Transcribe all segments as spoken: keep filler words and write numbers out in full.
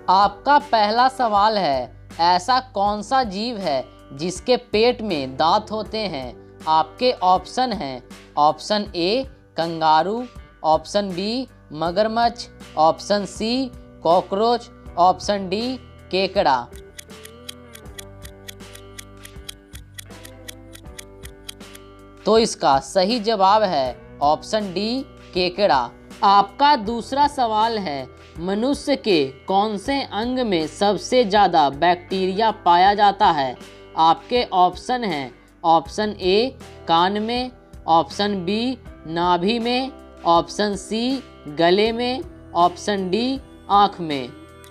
आपका पहला सवाल है, ऐसा कौन सा जीव है जिसके पेट में दांत होते हैं? आपके ऑप्शन हैं, option A kangaroo, option B मगरमच्छ, option C cockroach, option D केकड़ा। तो इसका सही जवाब है ऑप्शन डी केकड़ा। आपका दूसरा सवाल है, मनुष्य के कौन से अंग में सबसे ज़्यादा बैक्टीरिया पाया जाता है? आपके ऑप्शन हैं, ऑप्शन ए कान में, ऑप्शन बी नाभि में, ऑप्शन सी गले में, ऑप्शन डी आँख में।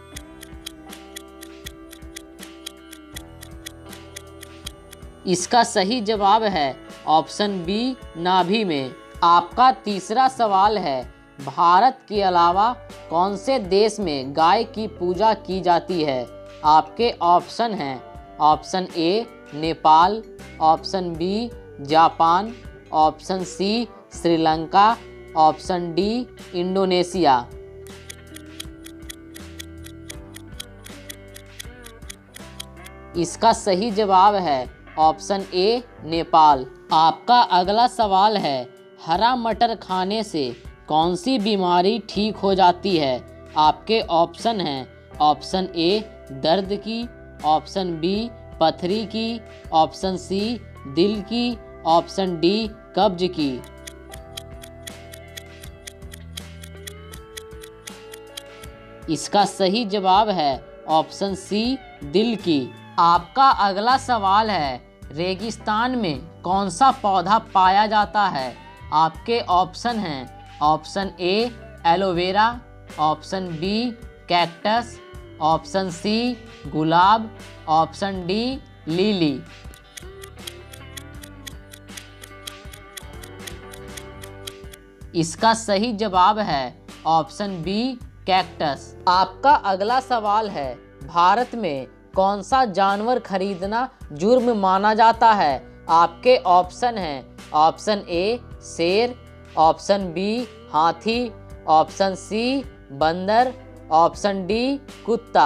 इसका सही जवाब है ऑप्शन बी नाभि में। आपका तीसरा सवाल है, भारत के अलावा कौन से देश में गाय की पूजा की जाती है? आपके ऑप्शन हैं, option A Nepal, option B Japan, option C Sri Lanka, option D Indonesia. इसका सही जवाब है ऑप्शन ए नेपाल। आपका अगला सवाल है, हरा मटर खाने से कौन सी बीमारी ठीक हो जाती है? आपके ऑप्शन हैं, ऑप्शन ए दर्द की, ऑप्शन बी पथरी की, ऑप्शन सी दिल की, ऑप्शन डी कब्ज की। इसका सही जवाब है ऑप्शन सी दिल की। आपका अगला सवाल है, रेगिस्तान में कौन सा पौधा पाया जाता है? आपके ऑप्शन हैं, option A aloe vera, option B cactus, option C गुलाब, ऑप्शन डी लिली। इसका सही जवाब है ऑप्शन बी कैक्टस। आपका अगला सवाल है, भारत में कौन सा जानवर खरीदना जुर्म माना जाता है? आपके ऑप्शन हैं, ऑप्शन ए शेर, ऑप्शन बी हाथी, ऑप्शन सी बंदर, ऑप्शन डी कुत्ता।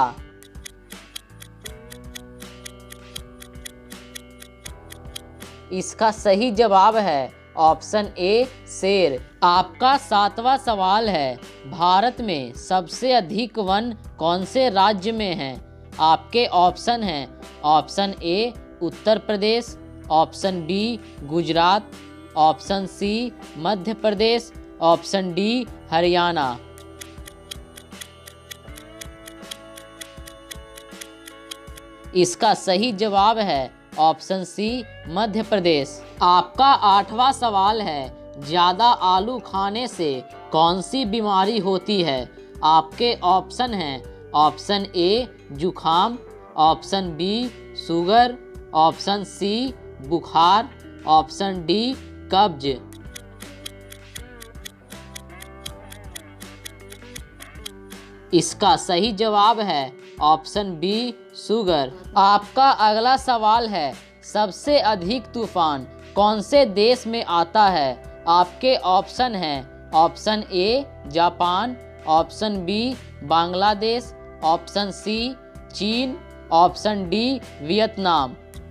इसका सही जवाब है ऑप्शन ए शेर। आपका सातवां सवाल है, भारत में सबसे अधिक वन कौन से राज्य में हैं? आपके ऑप्शन हैं, option A Uttar Pradesh, option B Gujarat, option C Madhya Pradesh, option D Haryana. इसका सही जवाब है ऑप्शन सी मध्य प्रदेश। आपका आठवां सवाल है, ज़्यादा आलू खाने से कौन सी बीमारी होती है? आपके ऑप्शन हैं, ऑप्शन ए जुखाम, option B sugar, option C बुखार, ऑप्शन डी कब्ज। इसका सही जवाब है ऑप्शन बी शुगर। आपका अगला सवाल है, सबसे अधिक तूफान कौन से देश में आता है? आपके ऑप्शन हैं, option A Japan, option B Bangladesh, option C चीन, ऑप्शन डी वियतनाम।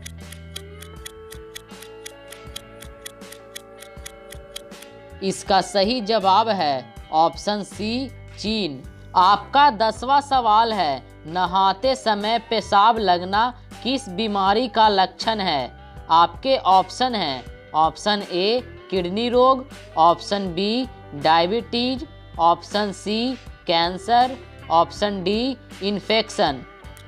इसका सही जवाब है ऑप्शन सी चीन। आपका दसवां सवाल है, नहाते समय पेशाब लगना किस बीमारी का लक्षण है? आपके ऑप्शन हैं, ऑप्शन ए किडनी रोग, option B diabetes, option C cancer, option D infection.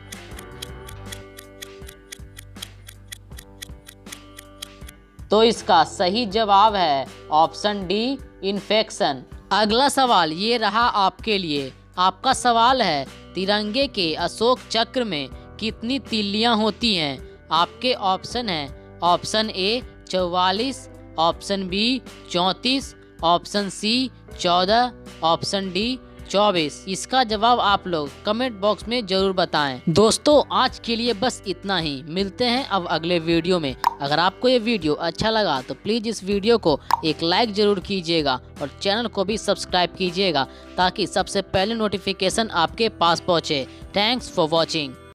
तो इसका सही जवाब है ऑप्शन डी इन्फेक्शन। अगला सवाल ये रहा आपके लिए। आपका सवाल है, तिरंगे के अशोक चक्र में कितनी तीलियां होती हैं? आपके ऑप्शन हैं, ऑप्शन ए चौवालीस, ऑप्शन बी चौंतीस, ऑप्शन सी चौदह, ऑप्शन डी चौबीस? इसका जवाब आप लोग कमेंट बॉक्स में जरूर बताएं। दोस्तों आज के लिए बस इतना ही, मिलते हैं अब अगले वीडियो में। अगर आपको ये वीडियो अच्छा लगा तो प्लीज इस वीडियो को एक लाइक जरूर कीजिएगा और चैनल को भी सब्सक्राइब कीजिएगा ताकि सबसे पहले नोटिफिकेशन आपके पास पहुंचे। Thanks for watching.